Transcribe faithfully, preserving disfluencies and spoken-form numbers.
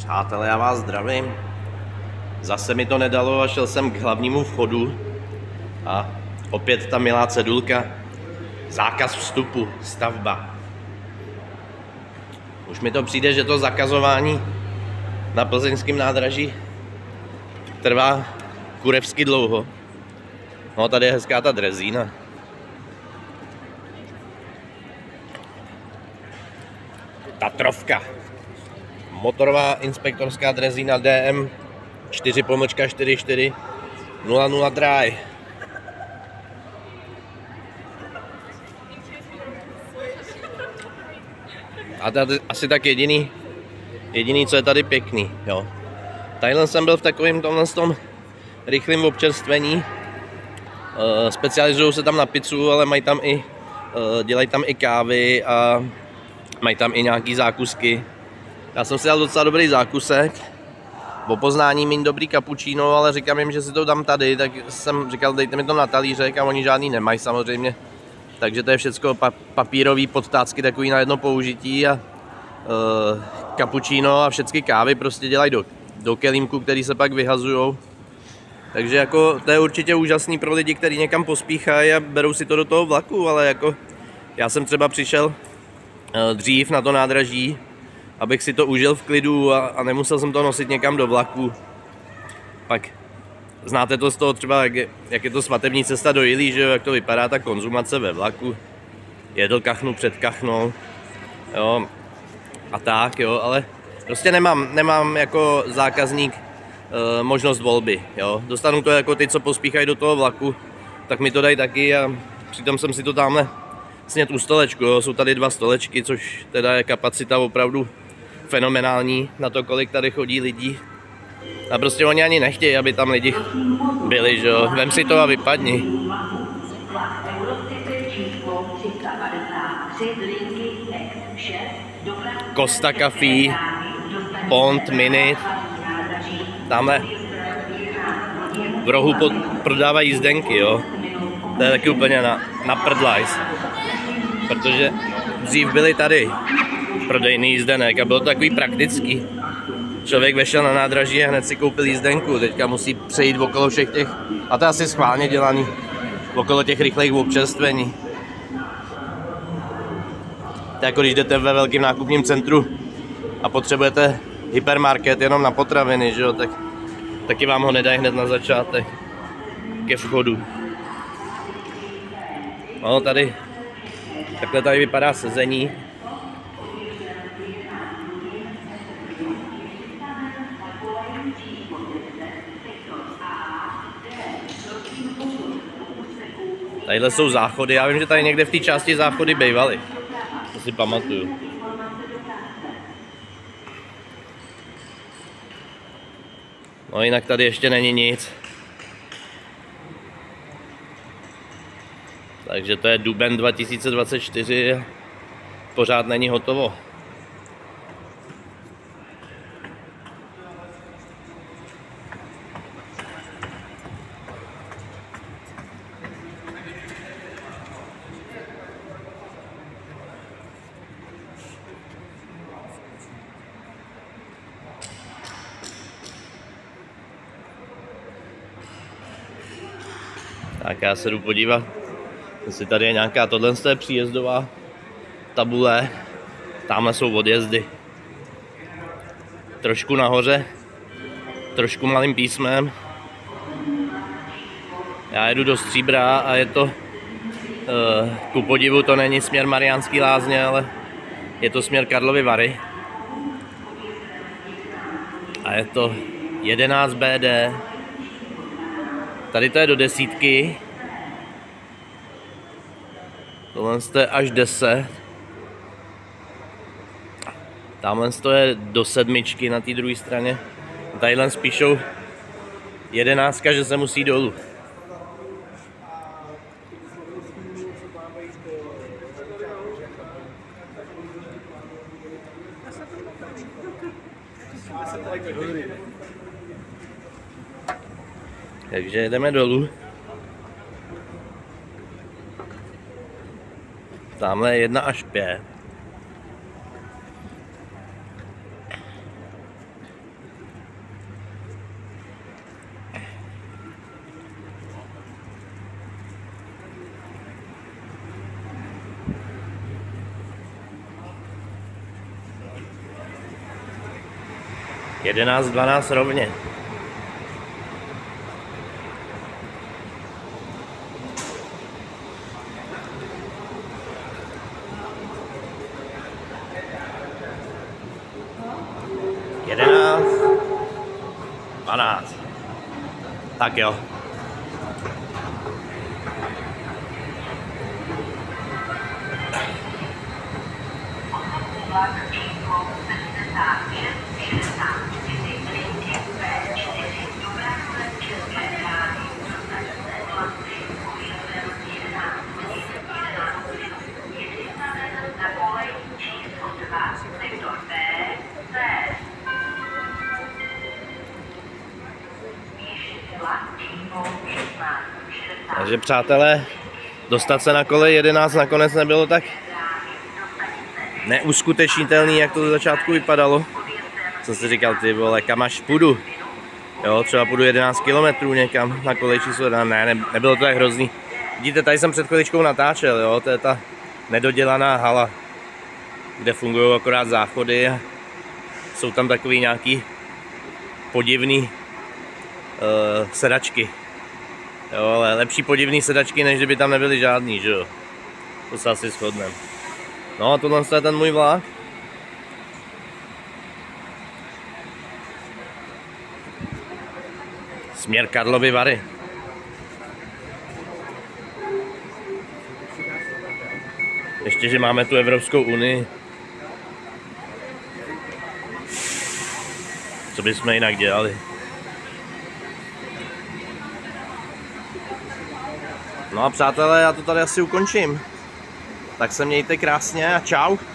Přátelé, já vás zdravím. Zase mi to nedalo a šel jsem k hlavnímu vchodu a opět ta milá cedulka. Zákaz vstupu, stavba. Už mi to přijde, že to zakazování na plzeňském nádraží trvá kurevsky dlouho. No, tady je hezká ta drezína. Tatrovka. Motorová inspektorská drezína D M čtyři pomlčka čtyři čtyři nula nula dry. A tady asi tak jediný, jediný, co je tady pěkný, jo. Tadyhle jsem byl v takovém tomhle tom rychlém občerstvení. E, specializují se tam na pizzu, ale mají tam i, e, dělají tam i kávy a mají tam i nějaký zákusky. Já jsem si dal docela dobrý zákusek. Po poznání mít dobrý cappuccino, ale říkám jim, že si to dám tady, tak jsem říkal, dejte mi to na talířek a oni žádný nemají samozřejmě. Takže to je všecko papírový podtácky takový na jedno použití a e, cappuccino a všechny kávy prostě dělají do, do kelímku, který se pak vyhazujou. Takže jako to je určitě úžasný pro lidi, kteří někam pospíchají a berou si to do toho vlaku, ale jako já jsem třeba přišel e, dřív na to nádraží, abych si to užil v klidu a, a nemusel jsem to nosit někam do vlaku. Pak znáte to z toho třeba, jak je, jak je to svatební cesta do Jilí, že jo, jak to vypadá ta konzumace ve vlaku. Jedl kachnu před kachnou, jo, a tak, jo, ale prostě nemám, nemám jako zákazník e, možnost volby, jo. Dostanu to jako ty, co pospíchají do toho vlaku, tak mi to dají taky a přitom jsem si to tamhle snět u stolečku, jo. Jsou tady dva stolečky, což teda je kapacita opravdu fenomenální na to, kolik tady chodí lidí. A prostě oni ani nechtějí, aby tam lidi byli, že jo. Vem si to a vypadni. Costa Café, Pont, Minit. Tamhle v rohu pod, prodávají jízdenky, jo. To je taky úplně na, na prdlajs. Protože dřív byly tady prodejný jízdenek a bylo to takový praktický. Člověk vešel na nádraží a hned si koupil jízdenku, teďka musí přejít okolo všech těch, a to je asi schválně dělaný, okolo těch rychlých občerstvení. To je jako když jdete ve velkém nákupním centru a potřebujete hypermarket jenom na potraviny, že jo, tak taky vám ho nedají hned na začátek ke vchodu. No tady, takhle tady vypadá sezení. Tadyhle jsou záchody, já vím, že tady někde v té části záchody bývaly. To si pamatuju. No jinak tady ještě není nic. Takže to je duben dva tisíce dvacet čtyři a pořád není hotovo. Tak já se jdu podívat, jestli tady je nějaká, tohle je příjezdová tabule, tamhle jsou odjezdy. Trošku nahoře, trošku malým písmem. Já jedu do Stříbra a je to, uh, ku podivu to není směr Mariánský Lázně, ale je to směr Karlovy Vary. A je to jedenáct B D. Tady to je do desítky. Tohle je až deset. Tamhle to je do sedmičky na té druhé straně. Tadyhle spíšou jedenáctka, že se musí dolů. Takže jdeme dolů. Tamhle je jedna až pět. jedenáct dvanáct rovně. jedenáct dvanáct. Tak jo. Takže přátelé, dostat se na kole jedenáct nakonec nebylo tak neuskutečnitelný, jak to do začátku vypadalo. Jsem si říkal, ty vole, kam až půjdu. Jo, třeba půjdu jedenáct kilometrů někam na kole číslo jedna. Ne, ne, nebylo to tak hrozný. Vidíte, tady jsem před chviličkou natáčel, jo, to je ta nedodělaná hala, kde fungují akorát záchody a jsou tam takový nějaký podivný uh, sedačky. Jo, ale lepší podivný sedačky, než kdyby tam nebyly žádný, že jo. To se asi shodneme. No a tohle je ten můj vlak. Směr Karlovy Vary. Ještě, že máme tu Evropskou unii. Co bychom jinak dělali? No a přátelé, já to tady asi ukončím. Tak se mějte krásně a čau.